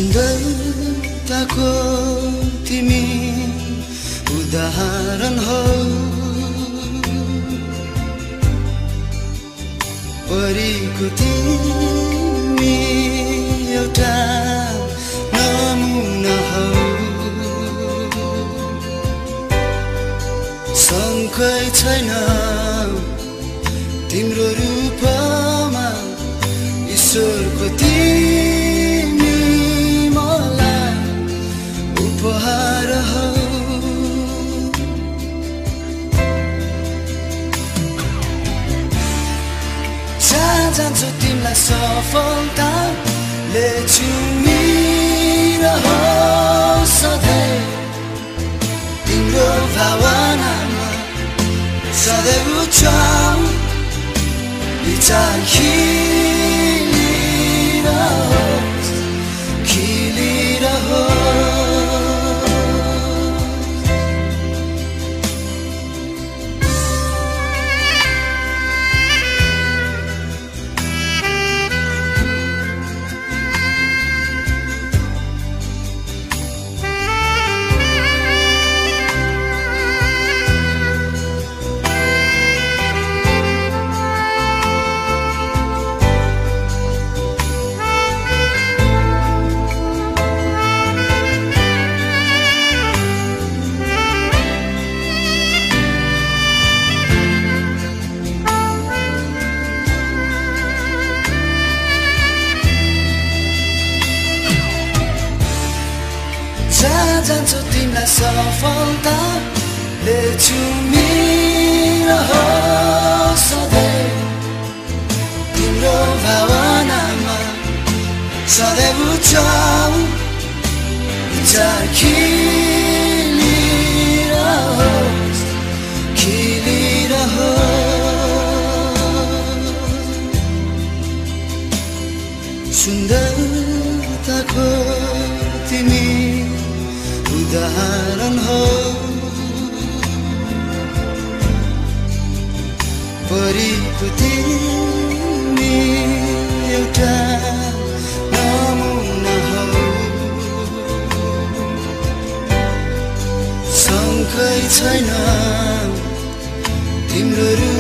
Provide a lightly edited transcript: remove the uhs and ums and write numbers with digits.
सुन्दरताको तिमी उदाहरण हो, परीको तिमी एउटा नमुना हो। शङ्कै छैन तिम्रो रूपमा ईश्वरको तिमी मलाई उपहार हो। जहाँ जान्छु तिमीलाई सफलताले चुमिरह सधैँ, तिम्रो भावनामा सधैँ उचाउ विचार खिलिरहोस्, खिलिरहोस्। जहाँ जान्छु तिमीलाई सफलताले चुमिरह सधैँ, तिम्रो भावनामा सधैँ उचाउ विचार खिलिरहोस्, खिलिरहोस्। सुन्दरताको तिमी उदाहरण हो, परीको तिमी एउटा नमुना हो। शङ्कै छैन तिम्रो